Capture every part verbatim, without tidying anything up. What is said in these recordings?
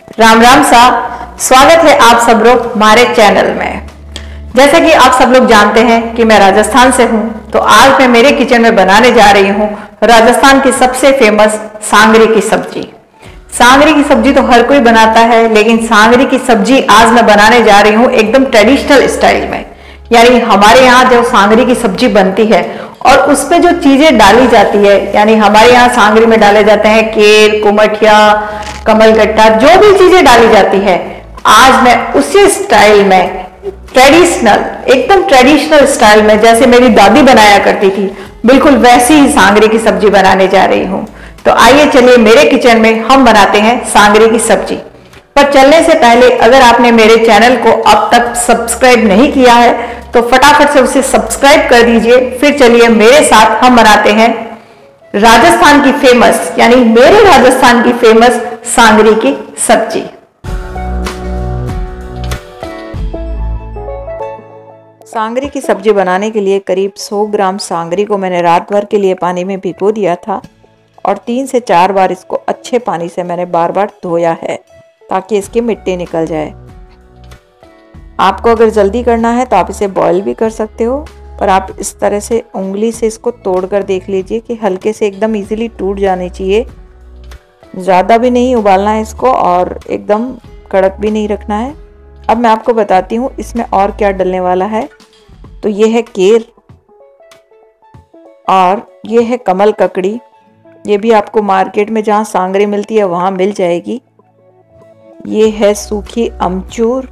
राम राम सा स्वागत है आप सब लोग हमारे चैनल में। जैसा कि आप सब लोग जानते हैं कि मैं राजस्थान से हूं, तो आज मैं मेरे किचन में बनाने जा रही हूं राजस्थान की सबसे फेमस सांगरी की सब्जी। सांगरी की सब्जी तो हर कोई बनाता है, लेकिन सांगरी की सब्जी आज मैं बनाने जा रही हूं एकदम ट्रेडिशनल स्टाइल में। यानी हमारे यहाँ जो सांगरी की सब्जी बनती है और उसमें जो चीजें डाली जाती है, यानी हमारे यहाँ सांगरी में डाले जाते हैं केर, कुमठिया, कमलगट्टा, जो भी चीजें डाली जाती है, आज मैं उसी स्टाइल में ट्रेडिशनल, एकदम ट्रेडिशनल स्टाइल में जैसे मेरी दादी बनाया करती थी, बिल्कुल वैसी ही सांगरी की सब्जी बनाने जा रही हूं। तो आइए चलिए मेरे किचन में हम बनाते हैं सांगरी की सब्जी। पर चलने से पहले अगर आपने मेरे चैनल को अब तक सब्सक्राइब नहीं किया है तो फटाफट से उसे सब्सक्राइब कर दीजिए। फिर चलिए मेरे साथ हम बनाते हैं राजस्थान की फेमस, यानी मेरे राजस्थान की फेमस सांगरी की सब्जी। सांगरी की सब्जी बनाने के लिए करीब सौ ग्राम सांगरी को मैंने रात भर के लिए पानी में भिगो दिया था और तीन से चार बार इसको अच्छे पानी से मैंने बार बार धोया है ताकि इसकी मिट्टी निकल जाए। आपको अगर जल्दी करना है तो आप इसे बॉईल भी कर सकते हो, पर आप इस तरह से उंगली से इसको तोड़कर देख लीजिए कि हल्के से एकदम इजीली टूट जानी चाहिए। ज़्यादा भी नहीं उबालना है इसको और एकदम कड़क भी नहीं रखना है। अब मैं आपको बताती हूँ इसमें और क्या डलने वाला है। तो ये है केर और ये है कमल ककड़ी। ये भी आपको मार्केट में जहाँ सांगरी मिलती है वहाँ मिल जाएगी। ये है सूखी अमचूर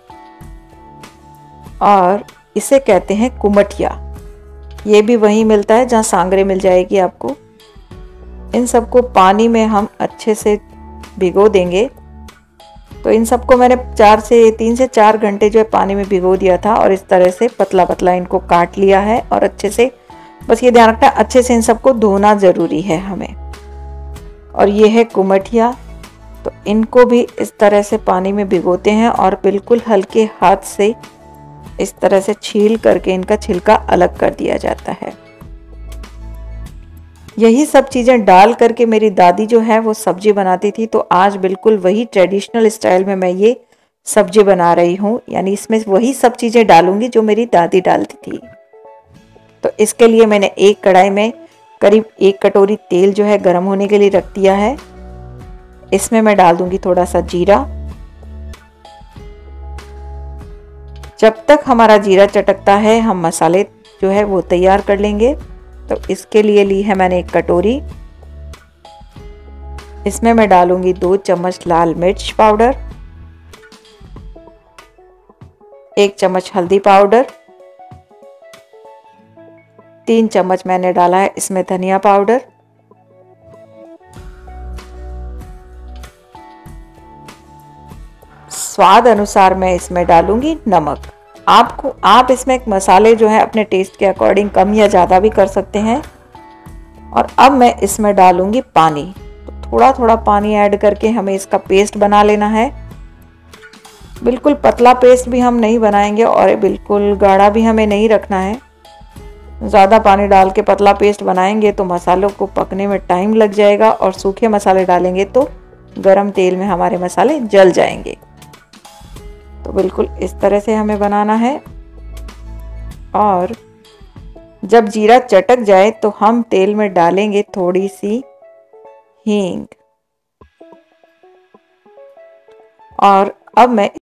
और इसे कहते हैं कुमठिया। ये भी वहीं मिलता है जहाँ सांगरी मिल जाएगी आपको। इन सबको पानी में हम अच्छे से भिगो देंगे। तो इन सबको मैंने चार से तीन से चार घंटे जो है पानी में भिगो दिया था और इस तरह से पतला पतला इनको काट लिया है। और अच्छे से, बस ये ध्यान रखना अच्छे से इन सबको धोना ज़रूरी है हमें। और ये है कुमठिया, तो इनको भी इस तरह से पानी में भिगोते हैं और बिल्कुल हल्के हाथ से इस तरह से छील करके इनका छिलका अलग कर दिया जाता है। यही सब चीज़ें डाल करके मेरी दादी जो है वो सब्जी बनाती थी, तो आज बिल्कुल वही ट्रेडिशनल स्टाइल में मैं ये सब्जी बना रही हूँ। यानी इसमें वही सब चीज़ें डालूंगी जो मेरी दादी डालती थी। तो इसके लिए मैंने एक कढ़ाई में करीब एक कटोरी तेल जो है गर्म होने के लिए रख दिया है। इसमें मैं डाल दूंगी थोड़ा सा जीरा। जब तक हमारा जीरा चटकता है हम मसाले जो है वो तैयार कर लेंगे। तो इसके लिए ली है मैंने एक कटोरी। इसमें मैं डालूंगी दो चम्मच लाल मिर्च पाउडर, एक चम्मच हल्दी पाउडर, तीन चम्मच मैंने डाला है इसमें धनिया पाउडर, स्वाद अनुसार मैं इसमें डालूंगी नमक। आपको आप इसमें मसाले जो है अपने टेस्ट के अकॉर्डिंग कम या ज़्यादा भी कर सकते हैं। और अब मैं इसमें डालूंगी पानी। तो थोड़ा थोड़ा पानी ऐड करके हमें इसका पेस्ट बना लेना है। बिल्कुल पतला पेस्ट भी हम नहीं बनाएंगे और बिल्कुल गाढ़ा भी हमें नहीं रखना है। ज़्यादा पानी डाल के पतला पेस्ट बनाएंगे तो मसालों को पकने में टाइम लग जाएगा और सूखे मसाले डालेंगे तो गरम तेल में हमारे मसाले जल जाएंगे। तो बिल्कुल इस तरह से हमें बनाना है। और जब जीरा चटक जाए तो हम तेल में डालेंगे थोड़ी सी हींग। और अब मैं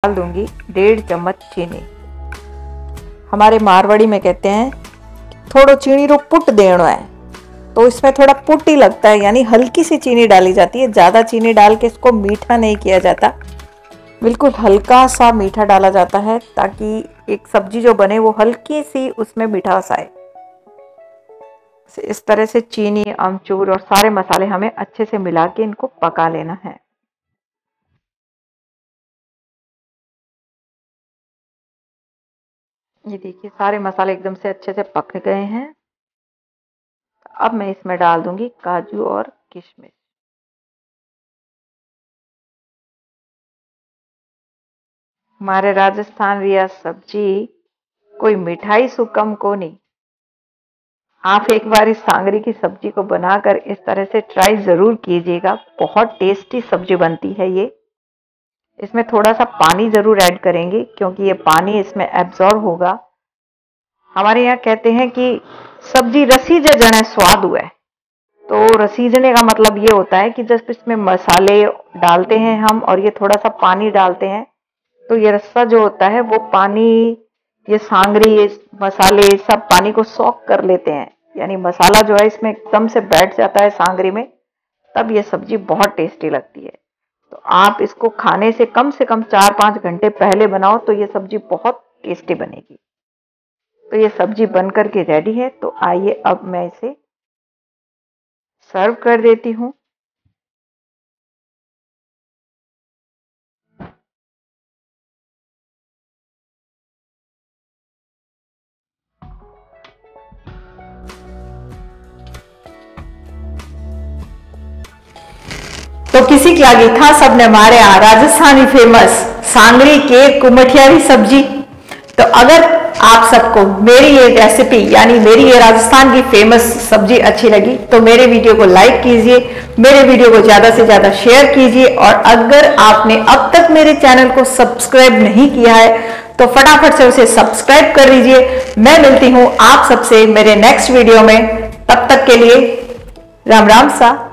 डाल दूंगी डेढ़ चम्मच चीनी। हमारे मारवाड़ी में कहते हैं थोड़ो चीनी रो पुट देना है, तो इसमें थोड़ा पुट ही लगता है, यानी हल्की सी चीनी डाली जाती है। ज़्यादा चीनी डाल के इसको मीठा नहीं किया जाता, बिल्कुल हल्का सा मीठा डाला जाता है ताकि एक सब्जी जो बने वो हल्की सी उसमें मिठास आए। इस तरह से चीनी, अमचूर और सारे मसाले हमें अच्छे से मिला के इनको पका लेना है। ये देखिए सारे मसाले एकदम से अच्छे से पक गए हैं। अब मैं इसमें डाल दूंगी काजू और किशमिश। हमारे राजस्थान रिया सब्जी कोई मिठाई सुकम को नहीं। आप एक बार इस सांगरी की सब्जी को बनाकर इस तरह से ट्राई जरूर कीजिएगा। बहुत टेस्टी सब्जी बनती है ये। इसमें थोड़ा सा पानी जरूर ऐड करेंगे क्योंकि ये पानी इसमें एब्जॉर्ब होगा। हमारे यहाँ कहते हैं कि सब्जी रसीजे जने स्वाद हुआ है, तो रसीजने का मतलब ये होता है कि जब इसमें मसाले डालते हैं हम और ये थोड़ा सा पानी डालते हैं तो ये रस्सा जो होता है वो पानी, ये सांगरी, ये मसाले सब पानी को सॉक कर लेते हैं, यानी मसाला जो है इसमें एकदम से बैठ जाता है सांगरी में, तब ये सब्जी बहुत टेस्टी लगती है। तो आप इसको खाने से कम से कम चार पाँच घंटे पहले बनाओ तो ये सब्जी बहुत टेस्टी बनेगी। तो ये सब्जी बनकर के रेडी है, तो आइए अब मैं इसे सर्व कर देती हूँ। तो किसी की आगे था सबने हमारे यहाँ राजस्थानी फेमस सांगरी के कुमठियारी सब्जी। तो अगर आप सबको मेरी ये रेसिपी यानी मेरी ये राजस्थान की फेमस सब्जी अच्छी लगी तो मेरे वीडियो को लाइक कीजिए, मेरे वीडियो को ज्यादा से ज्यादा शेयर कीजिए, और अगर आपने अब तक मेरे चैनल को सब्सक्राइब नहीं किया है तो फटाफट से उसे सब्सक्राइब कर लीजिए। मैं मिलती हूं आप सबसे मेरे नेक्स्ट वीडियो में, तब तक के लिए राम राम सा।